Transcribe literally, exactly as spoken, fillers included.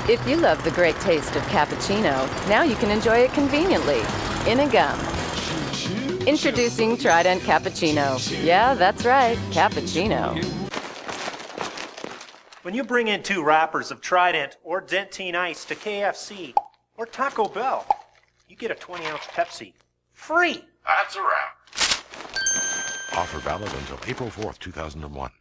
If you love the great taste of cappuccino, now you can enjoy it conveniently in a gum. Introducing Trident Cappuccino. Yeah, that's right, cappuccino. When you bring in two wrappers of Trident or Dentine Ice to K F C or Taco Bell, you get a twenty ounce Pepsi. Free! That's a wrap. Offer valid until April fourth, two thousand one.